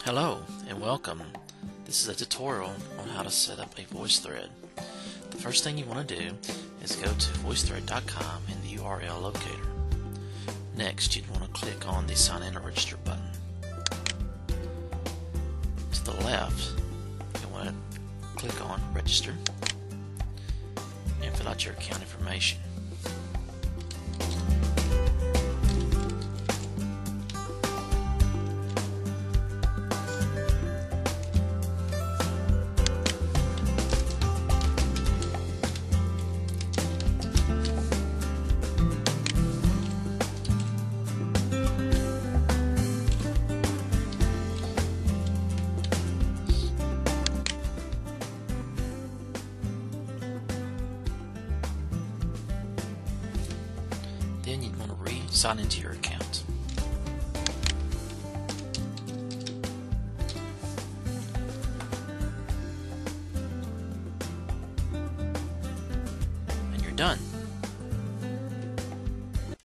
Hello and welcome. This is a tutorial on how to set up a Voicethread. The first thing you want to do is go to Voicethread.com in the URL locator. Next, you'd want to click on the Sign In or Register button. To the left, you want to click on Register and fill out your account information. Then you'd want to re-sign into your account. And you're done.